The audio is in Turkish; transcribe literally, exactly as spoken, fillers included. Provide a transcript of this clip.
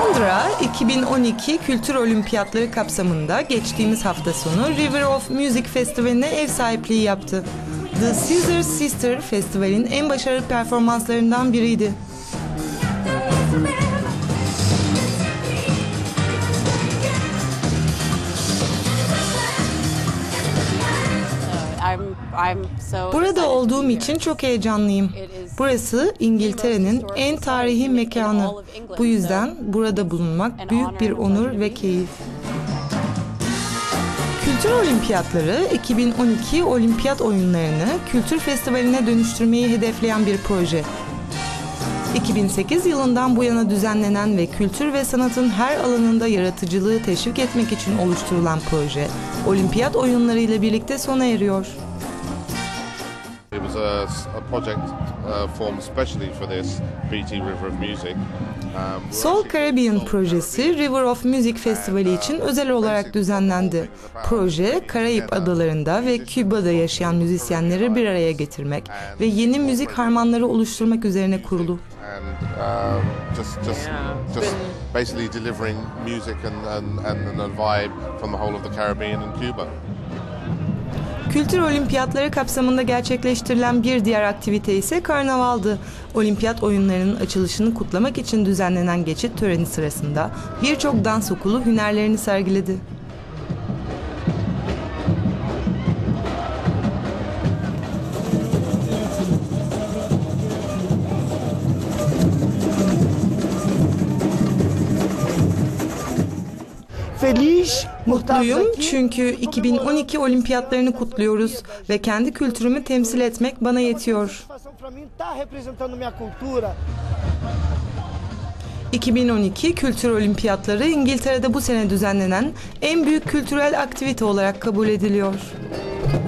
Londra iki bin on iki Kültür Olimpiyatları kapsamında geçtiğimiz hafta sonu River of Music Festivali'ne ev sahipliği yaptı. The Scissor Sister festivalin en başarılı performanslarından biriydi. Burada olduğum için çok heyecanlıyım. Burası İngiltere'nin en tarihi mekanı. Bu yüzden burada bulunmak büyük bir onur ve keyif. Kültür Olimpiyatları iki bin on iki Olimpiyat Oyunlarını kültür festivaline dönüştürmeyi hedefleyen bir proje. iki bin sekiz yılından bu yana düzenlenen ve kültür ve sanatın her alanında yaratıcılığı teşvik etmek için oluşturulan proje, Olimpiyat Oyunları ile birlikte sona eriyor. It was a, a project uh, formed specially for this B T River of Music. Um, Soul Caribbean projesi River of Music Festivali için özel olarak düzenlendi. Proje, Karayip Adaları'nda ve Küba'da yaşayan müzisyenleri bir araya getirmek ve yeni müzik harmanları oluşturmak üzerine kurulu. And um, just, just, just basically delivering music and, and, and a vibe from the whole of the Caribbean and Cuba. Kültür Olimpiyatları kapsamında gerçekleştirilen bir diğer aktivite ise karnavaldı. Olimpiyat oyunlarının açılışını kutlamak için düzenlenen geçit töreni sırasında birçok dans okulu hünerlerini sergiledi. Feliz, Mutluyum çünkü iki bin on iki olimpiyatlarını kutluyoruz ve kendi kültürümü temsil etmek bana yetiyor. iki bin on iki Kültür Olimpiyatları İngiltere'de bu sene düzenlenen en büyük kültürel aktivite olarak kabul ediliyor.